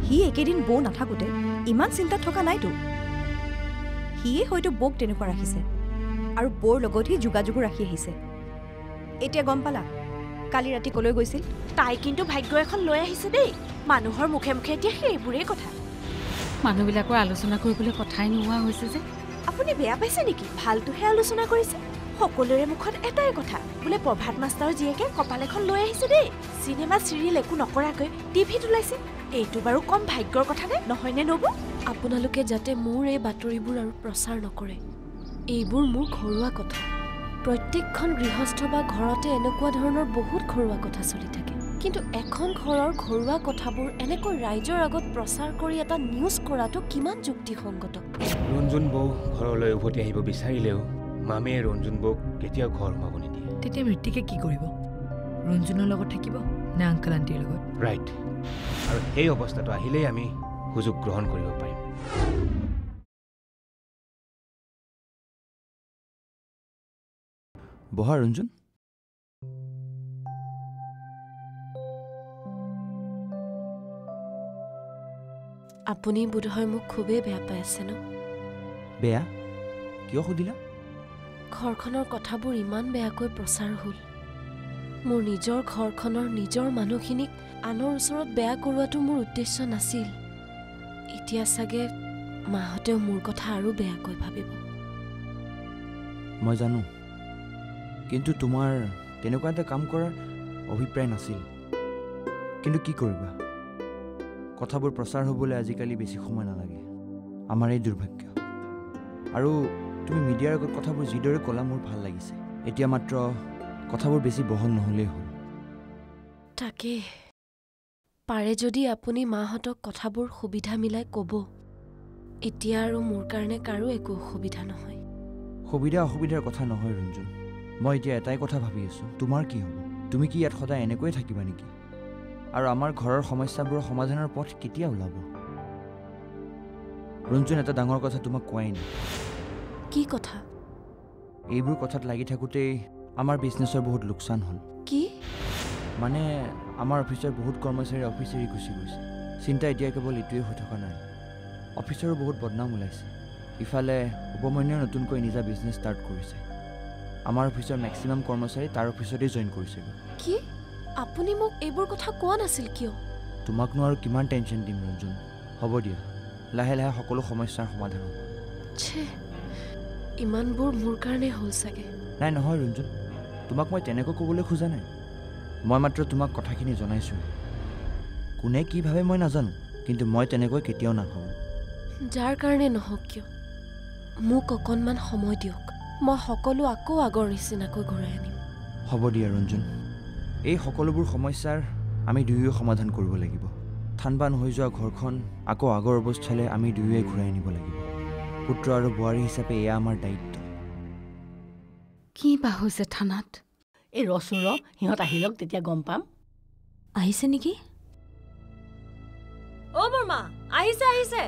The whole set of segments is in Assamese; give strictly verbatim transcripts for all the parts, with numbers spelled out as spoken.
হি একেদিন বৌ নাথাকোঁতে ইমান চিন্তাত থকা নাইতো। সিয়ে হয়তো বৌক তেনেকুৱা ৰাখিছে আৰু বৌৰ লগত সি যোগাযোগো ৰাখি আহিছে। এতিয়া গম পালা কালি ৰাতি কলৈ গৈছিল? তাই কিন্তু ভাগ্য এখন লৈ আহিছে দেই। মানুহৰ মুখে মুখে এতিয়া সেইবোৰেই কথা। মানুহবিলাকৰ আলোচনা কৰিবলৈ কথাই নোহোৱা হৈছে যে। আপুনি বেয়া পাইছে নেকি? ভালটোহে আলোচনা কৰিছে। সকলোৰে মুখত এটাই কথা, বোলে প্ৰভাত মাষ্টাৰৰ জীয়েকে কপাল এখন লৈ আহিছে দেই। চিনেমা চিৰিয়েল একো নকৰাকৈ টিভিত ওলাইছে। এইটো বাৰু কম ভাগ্যৰ কথা নে নহয়নে নব? আপোনালোকে যাতে মোৰ এই বাতৰিবোৰ আৰু প্ৰচাৰ নকৰে। এইবোৰ মোৰ ঘৰুৱা কথা। প্ৰত্যেকখন গৃহস্থ বা ঘৰতে এনেকুৱা ধৰণৰ বহুত ঘৰুৱা কথা চলি থাকে। কিন্তু এখন ঘৰৰ ঘৰুৱা কথাবোৰ এনেকৈ ৰাইজৰ আগত প্ৰচাৰ কৰি এটা নিউজ কৰাটো কিমান যুক্তিসংগত? ৰঞ্জুন বৌ ঘৰলৈ উভতি আহিব বিচাৰিলেও মামীয়ে ৰঞ্জুন বৌক কেতিয়াও ঘৰ সোমাব নিদিয়ে। তেতিয়া মৃত্যুকে কি কৰিব? ৰঞ্জুনৰ লগত থাকিব নে আংকল আণ্টিৰ লগত? ৰাইট। আৰু সেই অৱস্থাটো আহিলেই আমি সুযোগ গ্ৰহণ কৰিব পাৰিম। বহা ৰঞ্জুন। আপুনি বোধহয় মোক খুবেই বেয়া পাই আছে ন? বেয়া? কিয় সুধিলা? ঘৰখনৰ কথাবোৰ ইমান বেয়াকৈ প্ৰচাৰ হ'ল। মোৰ নিজৰ ঘৰখনৰ নিজৰ মানুহখিনিক আনৰ ওচৰত বেয়া কৰোৱাটো মোৰ উদ্দেশ্য নাছিল। এতিয়া চাগে মাহঁতেও মোৰ কথা আৰু বেয়াকৈ ভাবিব। মই জানো, কিন্তু তোমাৰ তেনেকুৱা এটা কাম কৰাৰ অভিপ্ৰায় নাছিল। কিন্তু কি কৰিবা, কথাবোৰ প্ৰচাৰ হ'বলৈ আজিকালি বেছি সময় নালাগে। আমাৰ এই দুৰ্ভাগ্য। আৰু তুমি মিডিয়াৰ আগত কথাবোৰ যিদৰে ক'লা মোৰ ভাল লাগিছে। এতিয়া মাত্ৰ কথাবোৰ বেছি বহল নহ'লেই হ'ল। তাকে পাৰে যদি আপুনি মাহঁতক কথাবোৰ সুবিধা মিলাই ক'ব। এতিয়া আৰু মোৰ কাৰণে কাৰো একো অসুবিধা নহয়। সুবিধা অসুবিধাৰ কথা নহয় ৰঞ্জুন। মই এতিয়া এটাই কথা ভাবি আছোঁ, তোমাৰ কি হ'ব? তুমি কি ইয়াত সদায় এনেকৈয়ে থাকিবা নেকি? আৰু আমাৰ ঘৰৰ সমস্যাবোৰৰ সমাধানৰ পথ কেতিয়া ওলাব? ৰঞ্জুন, এটা ডাঙৰ কথা তোমাক কোৱাই নাই। কি কথা? এইবোৰ কথাত লাগি থাকোঁতেই আমাৰ বিজনেছৰ বহুত লোকচান হ'ল। কি? মানে আমাৰ অফিচৰ বহুত কৰ্মচাৰী অফিচ এৰি গুচি গৈছে। চিন্তা এতিয়া কেৱল এইটোৱে হৈ থকা নাই, অফিচৰো বহুত বদনাম ওলাইছে। ইফালে উপমন্যুৱে নতুনকৈ নিজা বিজনেছ ষ্টাৰ্ট কৰিছে। আমাৰ অফিচৰ মেক্সিমাম কৰ্মচাৰী তাৰ অফিচতেই জইন কৰিছেগৈ। কি? আপুনি মোক এইবোৰ কথা কোৱা নাছিল কিয়? তোমাকনো আৰু কিমান টেনশ্যন দিম ৰঞ্জুন। হ'ব দিয়া, লাহে লাহে সকলো সমস্যাৰ সমাধান হ'ব। ছে, ইমানবোৰ মোৰ কাৰণে হ'ল চাগে। নাই নহয় ৰঞ্জুন, তোমাক মই তেনেকৈ ক'বলৈ খোজা নাই। মই মাত্ৰ তোমাক কথাখিনি জনাইছোঁ। কোনে কি ভাবে মই নাজানো, কিন্তু মই তেনেকৈ কেতিয়াও নাভাবোঁ। যাৰ কাৰণে নহওক কিয়, মোক অকণমান সময় দিয়ক। মই সকলো আকৌ আগৰ নিচিনাকৈ ঘূৰাই আনিম। হ'ব দিয়া ৰঞ্জুন, এই সকলোবোৰ সমস্যাৰ আমি দুয়োৱে সমাধান কৰিব লাগিব। থানবান হৈ যোৱা ঘৰখন আকৌ আগৰ অৱস্থালৈ আমি দুয়োৱে ঘূৰাই আনিব লাগিব। পুত্ৰ আৰু বোৱাৰী হিচাপে এয়া আমাৰ দায়িত্ব। কি বা হৈছে থানাত? এই ৰচোন ৰ, সিহঁত আহি লওক, তেতিয়া গম পাম। আহিছে নেকি? অ' বৰমা, আহিছে আহিছে।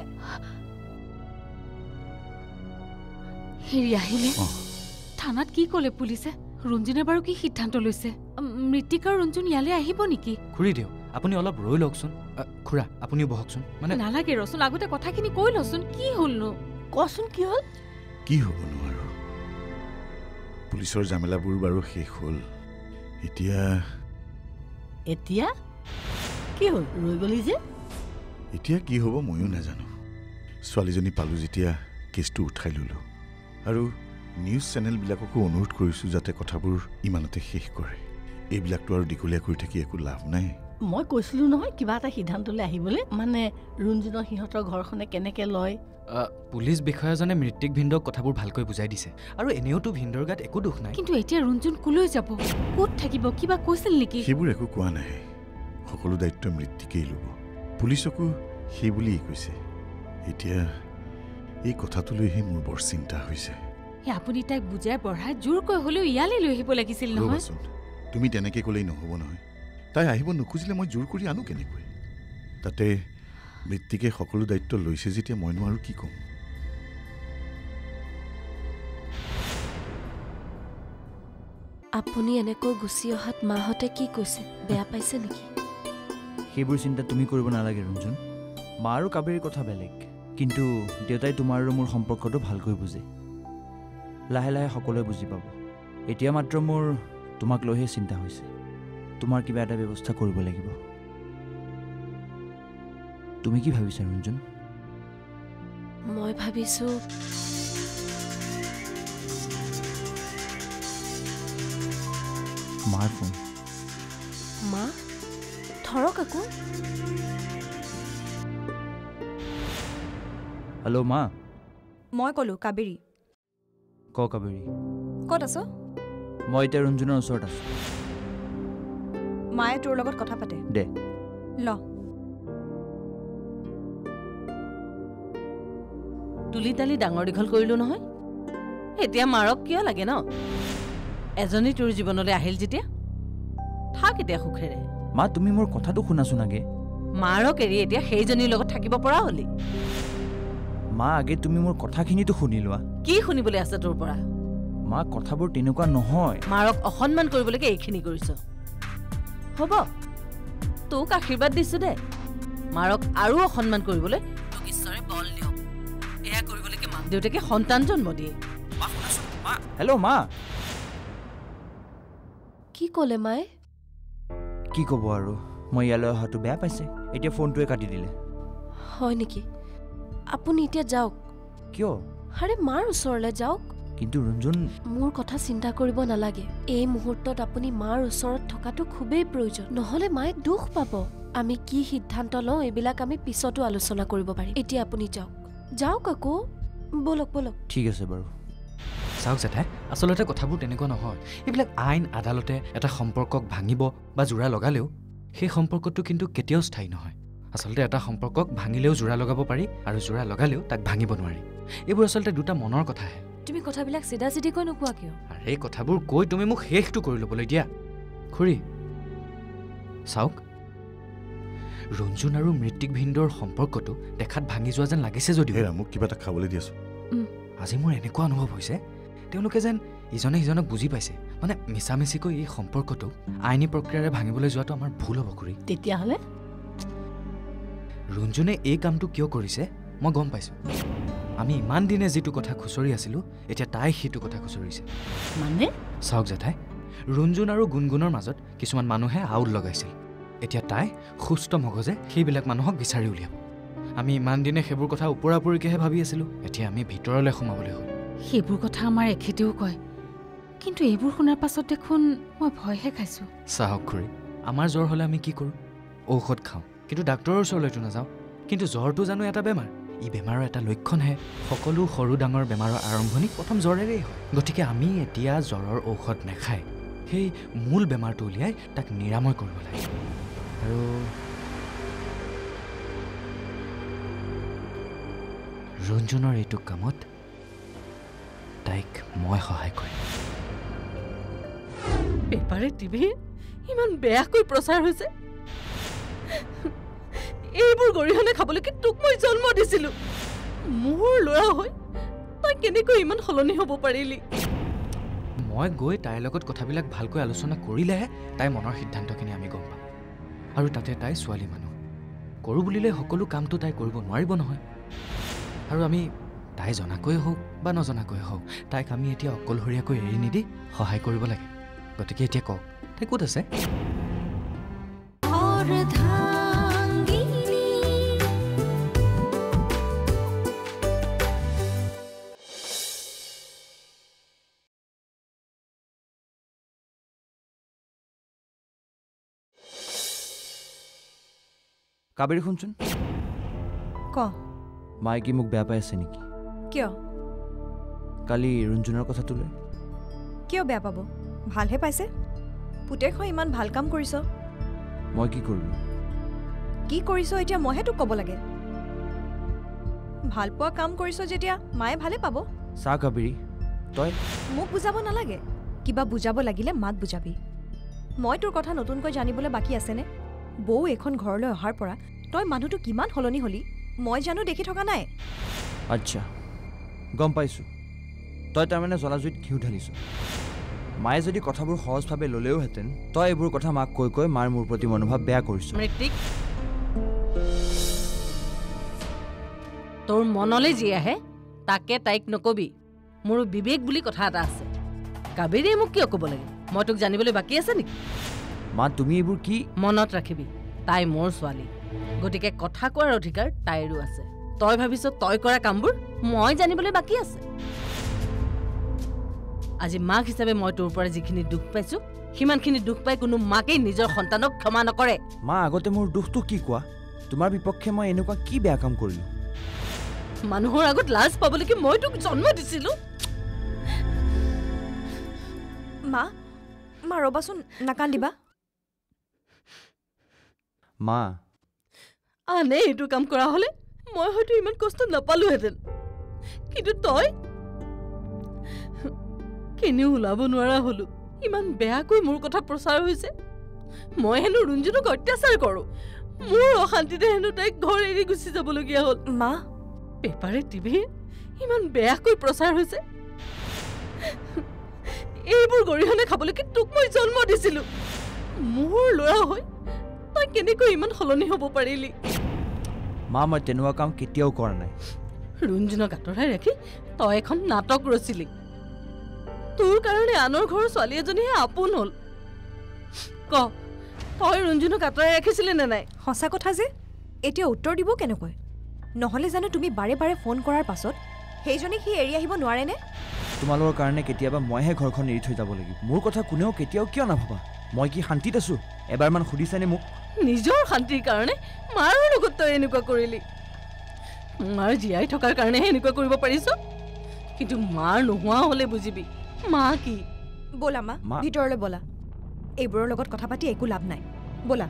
হেৰি আহিলে? থানাত কি ক'লে পুলিচে? ৰঞ্জুনে বাৰু কি সিদ্ধান্ত লৈছে? মৃত্তিক আৰু ৰঞ্জুন ইয়ালৈ আহিব নেকি? খুৰী দিওঁ, আপুনি অলপ ৰৈ লওকচোন। খুৰা, আপুনিও বহকচোন। মানে নালাগে ৰচোন, আগতে কথাখিনি কৈ লচোন। কি হ'লনো? কচোন কি হ'ল? কি হ'ব নোৱাৰো, পুলিচৰ জামেলাবোৰ বাৰু শেষ হ'ল। এতিয়া এতিয়া কি হ'ল? ৰৈ গলি যে? এতিয়া কি হ'ব ময়ো নাজানো। ছোৱালীজনী পালোঁ যেতিয়া কেছটো উঠাই ল'লোঁ। আৰু নিউজ চেনেলবিলাককো অনুৰোধ কৰিছোঁ যাতে কথাবোৰ ইমানতে শেষ কৰে। এইবিলাকতো আৰু দীঘলীয়া কৰি থাকি একো লাভ নাই। মই কৈছিলোঁ নহয় কিবা এটা সিদ্ধান্তলৈ আহিবলৈ, মানে ৰঞ্জুনৰ সিহঁতৰ ঘৰখনে কেনেকৈ লয়। পুলিচ বিষয়াজনে মৃত্তিক ভিন্দক কথাবোৰ ভালকৈ বুজাই দিছে। আৰু এনেওতো ভিন্দৰ গাত একো দুখ নাই। কিন্তু এতিয়া ৰঞ্জুন কলৈ যাব, ক'ত থাকিব, কিবা কৈছিল নেকি? সেইবোৰ একো কোৱা নাই। সকলো দায়িত্ব মৃত্তিকেই ল'ব। পুলিচকো সেই বুলিয়েই কৈছে। এতিয়া এই কথাটোলৈহে মোৰ বৰ চিন্তা হৈছে। আপুনি তাইক বুজাই বঢ়াই জোৰকৈ হ'লেও ইয়ালৈ লৈ আহিব লাগিছিল নহয়। তুমি তেনেকৈ ক'লেই নহ'ব নহয়। তাই আহিব নোখোজিলে মই জোৰ কৰি আনো কেনেকৈ? তাতে মৃত্তিকে সকলো দায়িত্ব লৈছে যেতিয়া মইনো আৰু কি ক'ম? আপুনি এনেকৈ গুচি অহাত মাহঁতে কি কৈছে? বেয়া পাইছে নেকি? সেইবোৰ চিন্তা তুমি কৰিব নালাগে ৰঞ্জুন। মা আৰু কাবেৰীৰ কথা বেলেগ, কিন্তু দেউতাই তোমাৰ আৰু মোৰ সম্পৰ্কটো ভালকৈ বুজে। লাহে লাহে সকলোৱে বুজি পাব। এতিয়া মাত্ৰ মোৰ তোমাক লৈহে চিন্তা হৈছে। তোমাৰ কিবা এটা ব্যৱস্থা কৰিব লাগিব। তুমি কি ভাবিছা ৰঞ্জন? মই ভাবিছোঁ মাৰ ফোন। মা ধৰক আকৌ। হেল্ল' মা। মই ক'লো কাবেৰী। ক কাবেৰী। ক'ত আছ? মই এতিয়া ৰঞ্জনৰ ওচৰত আছোঁ। মায়ে তোৰ লগত কথা পাতে দে। ল। তুলি তালি ডাঙৰ দীঘল কৰিলোঁ নহয়, এতিয়া মাৰক কিয় লাগে ন? এজনী তোৰ জীৱনলৈ আহিল যেতিয়া থাক এতিয়া সুখেৰে। মা তুমি মোৰ কথাটো শুনাচোন আগে। মাৰক এৰি এতিয়া সেইজনীৰ লগত থাকিব পৰা হলি? মা আগে তুমি মোৰ কথাখিনিতো শুনি লোৱা। কি শুনিবলৈ আছে তোৰ পৰা? মা কথাবোৰ তেনেকুৱা নহয়। মাৰক অসন্মান কৰিবলৈকে এইখিনি কৰিছ। হ'ব, তোক আশীৰ্বাদ দিছোঁ দে। মাৰক আৰু অসন্মান কৰিবলৈ তোক ঈশ্বৰে বল দিয়ক। এয়া কৰিবলৈকে মাক দেউতাকে সন্তান জন্ম দিয়ে। হেল্ল' মা। কি ক'লে মায়ে? কি ক'ব আৰু, মই ইয়ালৈ অহাটো বেয়া পাইছে, এতিয়া ফোনটোৱে কাটি দিলে। হয় নেকি? আপুনি এতিয়া যাওক। কিয়? আৰে মাৰ ওচৰলৈ যাওক। কিন্তু ৰঞ্জন, মোৰ কথা চিন্তা কৰিব নালাগে। এই মুহূৰ্তত আপুনি মাৰ ওচৰত থকাটো খুবেই প্ৰয়োজন, নহ'লে মায়ে দুখ পাব। আমি কি সিদ্ধান্ত লওঁ এইবিলাক আমি পিছতো আলোচনা কৰিব পাৰিম। এতিয়া আপুনি যাওক। যাওক আকৌ, বলক বলক। ঠিক আছে বাৰু। চাওক জেঠাই, আচলতে কথাবোৰ তেনেকুৱা নহয়। এইবিলাক আইন আদালতে এটা সম্পৰ্কক ভাঙিব বা জোৰা লগালেও সেই সম্পৰ্কটো কিন্তু কেতিয়াও স্থায়ী নহয়। আচলতে এটা সম্পৰ্কক ভাঙিলেও জোৰা লগাব পাৰি আৰু জোৰা লগালেও তাক ভাঙিব নোৱাৰি। এইবোৰ আচলতে দুটা মনৰ কথাহে। তুমি কথাবিলাক চিধা চিধিকৈ নোকোৱা কিয়? আৰু এই কথাবোৰ কৈ তুমি মোক শেষটো কৰি ল'বলৈ দিয়া। খুৰী চাওক, ৰঞ্জন আৰু মৃত্তিক ভিন্দৰ সম্পৰ্কটো দেখাত ভাঙি যোৱা যেন লাগিছে যদিও হেৰা মোক কিবা এটা খাবলৈ দিয়াচোন। আজি মোৰ এনেকুৱা অনুভৱ হৈছে তেওঁলোকে যেন ইজনে সিজনক বুজি পাইছে। মানে মিছামিছিকৈ এই সম্পৰ্কটো আইনী প্ৰক্ৰিয়াৰে ভাঙিবলৈ যোৱাটো আমাৰ ভুল হ'ব খুৰী। তেতিয়াহ'লে ৰঞ্জনে এই কামটো কিয় কৰিছে মই গম পাইছোঁ। আমি ইমান দিনে যিটো কথা খুচৰি আছিলোঁ, এতিয়া তাই সেইটো কথা খুচৰিছে। মানে চাওক জেঠাই, ৰঞ্জন আৰু গুণগুণৰ মাজত কিছুমান মানুহে আউল লগাইছিল। এতিয়া তাই সুস্থ মগজে সেইবিলাক মানুহক বিচাৰি উলিয়াব। আমি ইমান দিনে সেইবোৰ কথা ওপৰা ওপৰিকৈহে ভাবি আছিলোঁ, এতিয়া আমি ভিতৰলৈ সোমাবলৈ হ'ল। সেইবোৰ কথা আমাৰ এখেতেও কয়, কিন্তু এইবোৰ শুনাৰ পাছত দেখোন মই ভয়হে খাইছোঁ। চাওক খুৰী, আমাৰ জ্বৰ হ'লে আমি কি কৰোঁ? ঔষধ খাওঁ, কিন্তু ডাক্তৰৰ ওচৰলৈতো নাযাওঁ। কিন্তু জ্বৰটো জানো এটা বেমাৰ? ই বেমাৰৰ এটা লক্ষণহে। সকলো সৰু ডাঙৰ বেমাৰৰ আৰম্ভণি প্ৰথম জ্বৰেৰেই হয়। গতিকে আমি এতিয়া জ্বৰৰ ঔষধ নাখায় সেই মূল বেমাৰটো উলিয়াই তাক নিৰাময় কৰিব লাগে। আৰু ৰঞ্জনৰ এইটো কামত তাইক মই সহায় কৰিম। পেপাৰে টিভি ইমান বেয়াকৈ প্ৰচাৰ হৈছে। এইবোৰ গৰিহণা খাবলৈকে তোক মই জন্ম দিছিলোঁ। মোৰ ল'ৰা হৈ তই কেনেকৈ ইমান সলনি হ'ব পাৰিলি? মই গৈ তাইৰ লগত কথাবিলাক ভালকৈ আলোচনা কৰিলেহে তাইৰ মনৰ সিদ্ধান্তখিনি আমি গম পাম। আৰু তাতে তাই ছোৱালী মানুহ, কৰোঁ বুলিলে সকলো কামটো তাই কৰিব নোৱাৰিব নহয়। আৰু আমি তাই জনাকৈয়ে হওক বা নজনাকৈয়ে হওক তাইক আমি এতিয়া অকলশৰীয়াকৈ এৰি নিদি সহায় কৰিব লাগে। গতিকে এতিয়া কওক, তাই ক'ত আছে? কাবেৰী শুনচোন। ক। মায়ে কি মোক বেয়া পাই আছে নেকি? কিয়? কালি ৰঞ্জনৰ কথাটো লৈ। কিয় বেয়া পাব? ভালহে পাইছে। পুতেক হৈ ইমান ভাল কাম কৰিছ। মই কি কৰিলোঁ? কি কৰিছ এতিয়া মইহে তোক ক'ব লাগে। ভাল পোৱা কাম কৰিছ যেতিয়া মায়ে ভালে পাব। চা কাবেৰী, তই মোক বুজাব নালাগে। কিবা বুজাব লাগিলে মাক বুজাবি। মই তোৰ কথা নতুনকৈ জানিবলৈ বাকী আছেনে? বৌ এখন ঘৰলৈ অহাৰ পৰা তই মানুহটো কিমান সলনি হলি মই জানো দেখি থকা নাই। আচ্ছা, গম পাইছোঁ। তই তাৰমানে জ্বলাজুইত ঘিউ ঢালিছ। মায়ে যদি কথাবোৰ সহজভাৱে ল'লেওহেঁতেন, তই এইবোৰ কথা মাক কৈ কৈ মাৰ মোৰ প্ৰতি মনোভাৱ বেয়া কৰিছ। মৃত্তিক, তোৰ মনলৈ যি আহে তাকে তাইক নকবি মোৰ বিবেক বুলি কথা এটা আছে কাবেৰীয়ে মোক কিয় ক'ব লাগে মই তোক জানিবলৈ বাকী আছে নেকি মা তুমি এইবোৰ কি মনত ৰাখিবি তাই মোৰ ছোৱালী গতিকে কথা কোৱাৰ অধিকাৰ তাইৰো আছে তই ভাবিছ তই কৰা কামবোৰ মই জানিবলৈ বাকী আছে আজি মাক হিচাপে মই তোৰ পৰা যিখিনি দুখ পাইছো সিমানখিনি দুখ পাই কোনো মাকেই নিজৰ সন্তানক ক্ষমা নকৰে মা আগতে মোৰ দুখটো কি কোৱা তোমাৰ বিপক্ষে মই এনেকুৱা কি বেয়া কাম কৰিলো মানুহৰ আগত লাজ পাবলৈকে মই তোক জন্ম দিছিলো মা মা ৰবাচোন নাকান্দিবা মা আনে এইটো কাম কৰা হলে মই হয়তো ইমান কষ্ট নাপালোহেঁতেন কিন্তু তই কেনেও ওলাব নোৱাৰা হলো ইমান বেয়াকৈ মোৰ কথা প্ৰচাৰ হৈছে মই হেনো ৰুঞ্জুনক অত্যাচাৰ কৰোঁ মোৰ অশান্তিতে হেনো তাইক ঘৰ এৰি গুচি যাবলগীয়া হ'ল মা পেপাৰে টিভিয়ে ইমান বেয়াকৈ প্ৰচাৰ হৈছে এইবোৰ গৰিহণা খাবলৈকে তোক মই জন্ম দিছিলো মোৰ ল'ৰা হৈ তই কেনেকৈ ইমান সলনি হ'ব পাৰিলি মা মই তেনেকুৱা কাম কেতিয়াও কৰা নাই ৰুঞ্জুনক আঁতৰাই ৰাখি তই এখন নাটক ৰচিলি তোৰ কাৰণে আনৰ ঘৰৰ ছোৱালী এজনীহে আপোন হ'ল ক তই ৰুঞ্জুনক আঁতৰাই ৰাখিছিলে নে নাই সঁচা কথা যে এতিয়া উত্তৰ দিব কেনেকৈ নহ'লে জানো তুমি বাৰে বাৰে ফোন কৰাৰ পাছত সেইজনীক সি এৰি আহিব নোৱাৰেনে তোমালোকৰ কাৰণে কেতিয়াবা মইহে ঘৰখন এৰি থৈ যাব লাগিব মোৰ কথা কোনেও কেতিয়াও কিয় নাভাবা মই কি শান্তিত আছো এবাৰমান সুধিছানে মোক নিজৰ শান্তিৰ কাৰণে মাৰ লগত তই এনেকুৱা কৰিলি মাৰ জীয়াই থকাৰ কাৰণেহে এনেকুৱা কৰিব পাৰিছ কিন্তু মাৰ নোহোৱা হ'লে বুজিবি মা কি ব'লা মা ভিতৰলৈ ব'লা এইবোৰৰ লগত কথা পাতি একো লাভ নাই ব'লা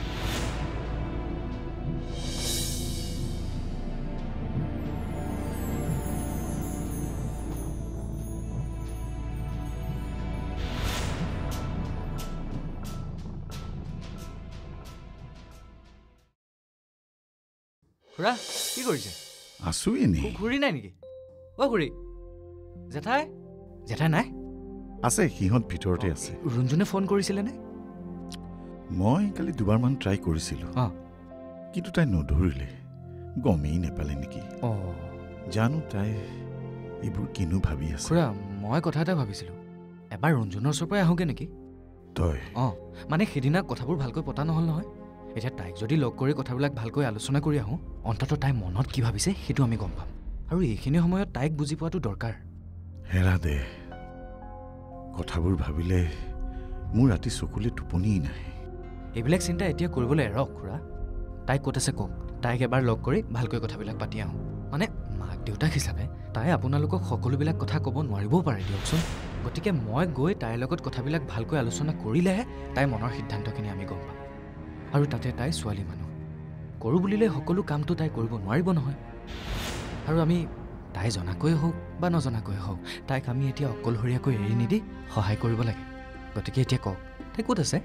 খুৰা কি কৰিছে আছো এনেই খুৰী নাই নেকি অ খুৰী জেঠাই জেঠাই নাই আছে সিহঁত ভিতৰতে আছে ৰুঞ্জুনে ফোন কৰিছিলেনে মই কালি দুবাৰমান ট্ৰাই কৰিছিলোঁ অঁ কিন্তু তাই নধৰিলে গমেই নেপালে নেকি অঁ জানো তাই এইবোৰ কিনো ভাবি আছে খুৰা মই কথা এটা ভাবিছিলোঁ এবাৰ ৰুঞ্জুনৰ ওচৰৰ পৰাই আহোঁগৈ নেকি তই অঁ মানে সেইদিনা কথাবোৰ ভালকৈ পতা নহ'ল নহয় এতিয়া তাইক যদি লগ কৰি কথাবিলাক ভালকৈ আলোচনা কৰি আহোঁ অন্ততঃ তাই মনত কি ভাবিছে সেইটো আমি গম পাম আৰু এইখিনি সময়ত তাইক বুজি পোৱাটো দৰকাৰ হেৰা দে কথাবোৰ ভাবিলে মোৰ ৰাতি চকুলে টোপনিয়েই নাহে এইবিলাক চিন্তা এতিয়া কৰিবলৈ এৰক খুৰা তাইক ক'ত আছে কওক তাইক এবাৰ লগ কৰি ভালকৈ কথাবিলাক পাতি আহোঁ মানে মাক দেউতাক হিচাপে তাই আপোনালোকক সকলোবিলাক কথা ক'ব নোৱাৰিবও পাৰে দিয়কচোন গতিকে মই গৈ তাইৰ লগত কথাবিলাক ভালকৈ আলোচনা কৰিলেহে তাইৰ মনৰ সিদ্ধান্তখিনি আমি গম পাম আৰু তাতে তাই ছোৱালী মানুহ কৰোঁ বুলিলে সকলো কামটো তাই কৰিব নোৱাৰিব নহয় আৰু আমি তাই জনাকৈয়ে হওক বা নজনাকৈয়ে হওক তাইক আমি এতিয়া অকলশৰীয়াকৈ এৰি নিদি সহায় কৰিব লাগে গতিকে এতিয়া কওক তাই ক'ত আছে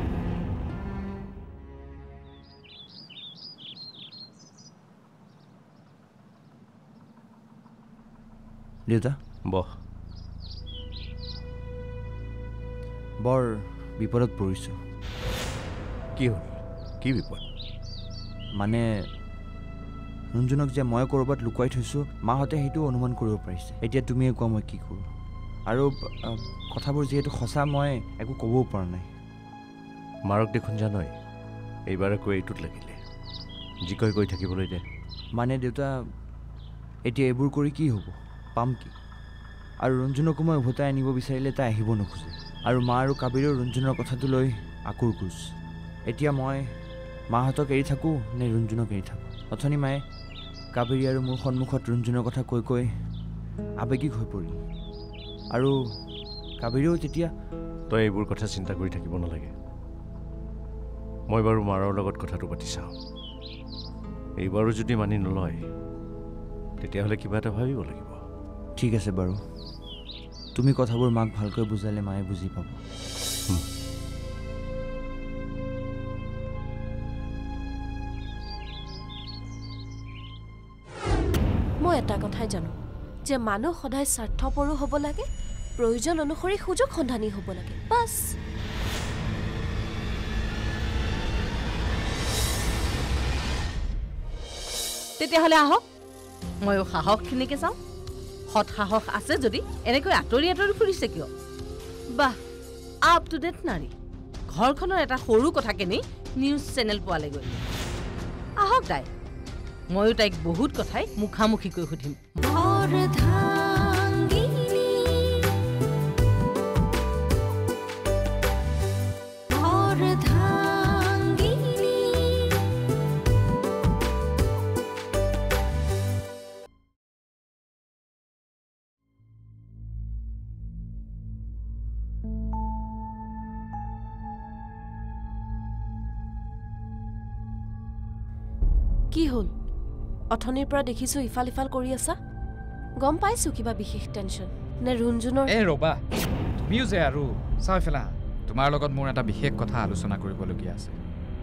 দেউতা বহ বৰ বিপদত পৰিছোঁ কি হ'ল কি বিপদ মানে ৰুঞ্জুনক যে মই ক'ৰবাত লুকুৱাই থৈছোঁ মাহঁতে সেইটো অনুমান কৰিব পাৰিছে এতিয়া তুমিয়ে কোৱা মই কি কৰোঁ আৰু কথাবোৰ যিহেতু সঁচা মই একো ক'বও পৰা নাই মাৰক দেখোন জানই এইবাৰ আকৌ এইটোত লাগিলে যি কৈ গৈ থাকিবলৈ দে মানে দেউতা এতিয়া এইবোৰ কৰি কি হ'ব পাম কি আৰু ৰুঞ্জুনকো মই উভতাই আনিব বিচাৰিলে তাই আহিব নোখোজে আৰু মা আৰু কাবেৰীও ৰুঞ্জুনৰ কথাটো লৈ আকুৰ কুচ এতিয়া মই মাহঁতক এৰি থাকোঁ নে ৰুঞ্জুনক এৰি থাকোঁ অথনি মায়ে কাবেৰী আৰু মোৰ সন্মুখত ৰুঞ্জুনৰ কথা কৈ কৈ আৱেগিক হৈ পৰিল আৰু কাবেৰীও তেতিয়া তই এইবোৰ কথা চিন্তা কৰি থাকিব নালাগে মই বাৰু মাৰৰ লগত কথাটো পাতি চাওঁ এইবাৰো যদি মানি নলয় তেতিয়াহ'লে কিবা এটা ভাবিব লাগিব ঠিক আছে বাৰু তুমি কথাবোৰ মাক ভালকৈ বুজালে মায়ে বুজি পাব মই এটা কথাই জানো যে মানুহ সদায় স্বাৰ্থপৰো হ'ব লাগে প্ৰয়োজন অনুসৰি সুযোগ সন্ধানী হ'ব লাগে বাছ তেতিয়াহ'লে আহক ময়ো সাহসখিনিকে চাওঁ সৎ সাহস আছে যদি এনেকৈ আঁতৰি আঁতৰি ফুৰিছে কিয় বাহ আপ টু ডেট নাৰী ঘৰখনৰ এটা সৰু কথাকে নি নিউজ চেনেল পোৱালেগৈ আহক তাই ময়ো তাইক বহুত কথাই মুখামুখিকৈ সুধিম কি হ'ল অথনিৰ পৰা দেখিছো ইফাল ইফাল কৰি আছা গম পাইছো কিবা বিশেষ টেনচন নে ৰুণজুনৰ এ ৰবা তুমিও যে আৰু চাই ফেলা তোমাৰ লগত মোৰ এটা বিশেষ কথা আলোচনা কৰিবলগীয়া আছে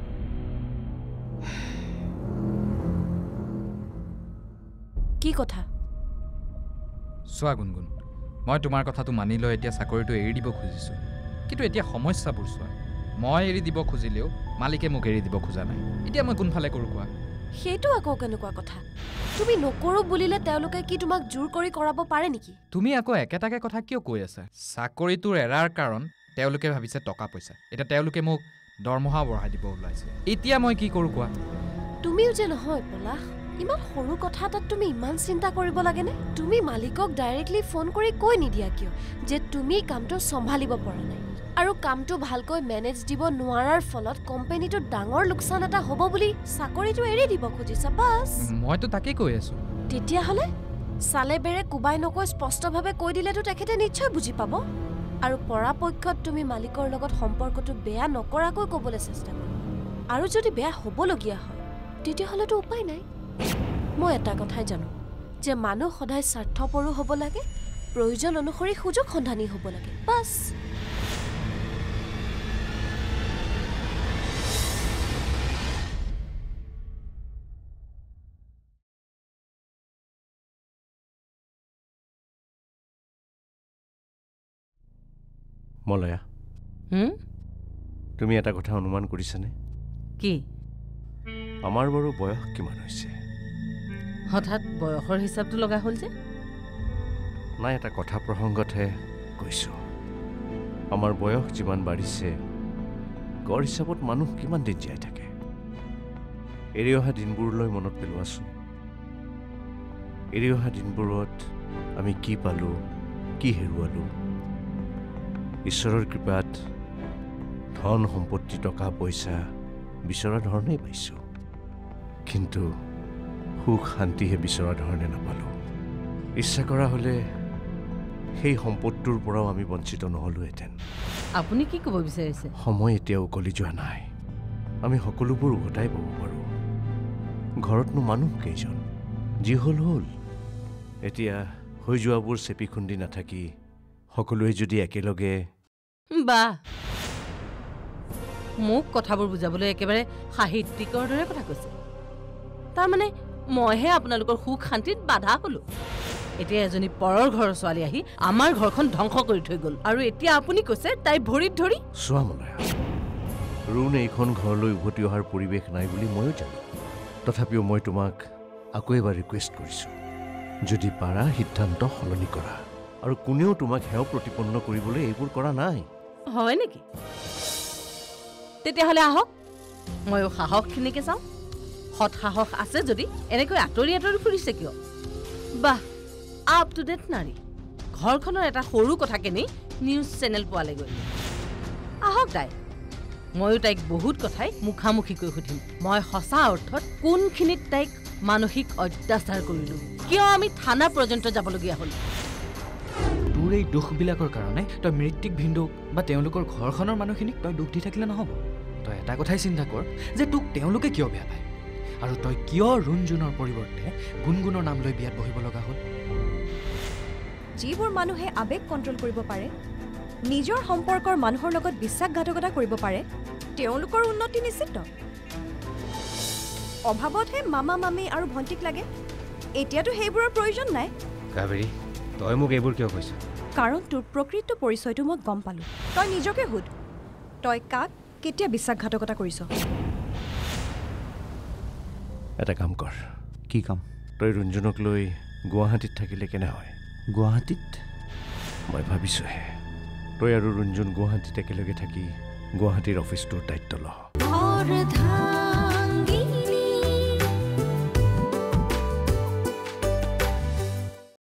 কি কথা চোৱা গুণগুণ মই তোমাৰ কথাটো মানি লৈ এতিয়া চাকৰিটো এৰি দিব খুজিছোঁ কিন্তু এতিয়া সমস্যাবোৰ চোৱা মই এৰি দিব খুজিলেও মালিকে মোক এৰি দিব খোজা নাই এতিয়া মই কোনফালে কৰোঁ কোৱা সেইটো আকৌ কেনেকুৱা কথা তুমি নকৰো বুলিলে তেওঁলোকে কি তোমাক জোৰ কৰি কৰাব পাৰে নেকি তুমি আকৌ একেটাকে কথা কিয় কৈ আছা চাকৰিটোৰ এৰাৰ কাৰণ তেওঁলোকে ভাবিছে টকা পইচা এতিয়া তেওঁলোকে মোক দৰমহা বঢ়াই দিব ওলাইছে এতিয়া মই কি কৰোঁ কোৱা তুমিও যে নহয় পলাশ ইমান সৰু কথা এটাত তুমি ইমান চিন্তা কৰিব লাগেনে তুমি মালিকক ডাইৰেক্টলি ফোন কৰি কৈ নিদিয়া কিয় যে তুমি কামটো চম্ভালিব পৰা নাই আৰু কামটো ভালকৈ মেনেজ দিব নোৱাৰাৰ ফলত কোম্পানীটো ডাঙৰ লোকচান এটা হ'ব বুলি চাকৰিটো এৰি দিব খুজিছা বাছ মইতো তাকেই কৈ আছো তেতিয়াহ'লে চালে বেৰে কোবাই নকৈ স্পষ্টভাৱে কৈ দিলেতো তেখেতে নিশ্চয় বুজি পাব আৰু পৰাপক্ষত তুমি মালিকৰ লগত সম্পৰ্কটো বেয়া নকৰাকৈ ক'বলৈ চেষ্টা কৰা আৰু যদি বেয়া হ'বলগীয়া হয় তেতিয়াহ'লেতো উপায় নাই মই এটা কথাই জানো যে মানুহ সদায় স্বাৰ্থপৰো হ'ব লাগে প্ৰয়োজন অনুসৰি সুযোগ সন্ধানী হ'ব লাগে বাছ মলয়া হুম তুমি এটা কথা অনুমান কৰিছানে কি আমাৰ বাৰু বয়স কিমান হৈছে হঠাৎ বয়সৰ হিচাপটো লগা হ'ল যে নাই এটা কথা প্ৰসংগতহে কৈছোঁ আমাৰ বয়স যিমান বাঢ়িছে গড় হিচাপত মানুহ কিমান দিন জীয়াই থাকে এৰি অহা দিনবোৰলৈ মনত পেলোৱাচোন এৰি অহা দিনবোৰত আমি কি পালোঁ কি হেৰুৱালোঁ ঈশ্বৰৰ কৃপাত ধন সম্পত্তি টকা পইচা বিচৰা ধৰণেই পাইছোঁ কিন্তু সুখ শান্তিহে বিচৰা ধৰণে নাপালোঁ ইচ্ছা কৰা হ'লে সেই সম্পত্তিৰ পৰাও আমি বঞ্চিত নহ'লোহেঁতেন আপুনি কি ক'ব বিচাৰিছে সময় এতিয়া উকলি যোৱা নাই আমি সকলোবোৰ উভতাই পাব পাৰোঁ ঘৰতনো মানুহ কেইজন যি হ'ল হ'ল এতিয়া হৈ যোৱাবোৰ চেপি খুন্দি নাথাকি সকলোৱে যদি একেলগে বা মোক কথাবোৰ বুজাবলৈ একেবাৰে সাহিত্যিকৰ দৰে কথা কৈছে তাৰমানে মইহে আপোনালোকৰ সুখ শান্তিত বাধা হ'লো এতিয়া এজনী পৰৰ ঘৰৰ ছোৱালী আহি আমাৰ ঘৰখন ধ্বংস কৰি থৈ গ'ল আৰু এতিয়া আপুনি কৈছে তাই ভৰিত ধৰি চোৱা মলয়া ৰুণ এইখন ঘৰলৈ উভতি অহাৰ পৰিৱেশ নাই বুলি ময়ো জানো তথাপিও মই তোমাক আকৌ এবাৰ ৰিকুৱেষ্ট কৰিছোঁ যদি পাৰা সিদ্ধান্ত সলনি কৰা আৰু কোনেও তোমাক হেও প্ৰতিপন্ন কৰিবলৈ এইবোৰ কৰা নাই হয় নেকি তেতিয়াহ'লে আহক ময়ো সাহসখিনিকে চাওঁ সৎ সাহস আছে যদি এনেকৈ আঁতৰি আঁতৰি ফুৰিছে কিয় বাহ আপ টু ডেট নাৰী ঘৰখনৰ এটা সৰু কথাকে নি নিউজ চেনেল পোৱালেগৈ আহক তাই ময়ো তাইক বহুত কথাই মুখামুখিকৈ সুধিম মই সঁচা অৰ্থত কোনখিনিত তাইক মানসিক অত্যাচাৰ কৰিলোঁ কিয় আমি থানা পৰ্যন্ত যাবলগীয়া হ'ল তোৰ এই দুখবিলাকৰ কাৰণে তই মৃত্যুক ভিন্দুক বা তেওঁলোকৰ ঘৰখনৰ মানুহখিনিক তই দুখ দি থাকিলে নহ'ব তই এটা কথাই চিন্তা কৰ যে তোক তেওঁলোকে কিয় বেয়া পায় আৰু তই কিয় ৰুণজুনৰ পৰিৱৰ্তে গুণগুণৰ নাম লৈ বিয়াত বহিব লগা হ'ল যিবোৰ মানুহে আৱেগ কণ্ট্ৰল কৰিব পাৰে নিজৰ সম্পৰ্কৰ মানুহৰ লগত বিশ্বাসঘাতকতা কৰিব পাৰে তেওঁলোকৰ উন্নতি নিশ্চিত অভাৱতহে মামা মামী আৰু ভণ্টিক লাগে এতিয়াতো সেইবোৰৰ প্ৰয়োজন নাই কাবেৰী তই মোক এইবোৰ কিয় কৈছ কাৰণ তোৰ প্ৰকৃত পৰিচয়টো মই গম পালোঁ তই নিজকে সোধ তই কাক কেতিয়া বিশ্বাসঘাতকতা কৰিছ এটা কাম কৰ কি কাম তই ৰঞ্জনক লৈ গুৱাহাটীত থাকিলে কেনে হয়? গুৱাহাটীত মই ভাবিছোঁহে তই আৰু ৰঞ্জন গুৱাহাটীত একেলগে থাকি গুৱাহাটীৰ অফিচটোৰ দায়িত্ব ল।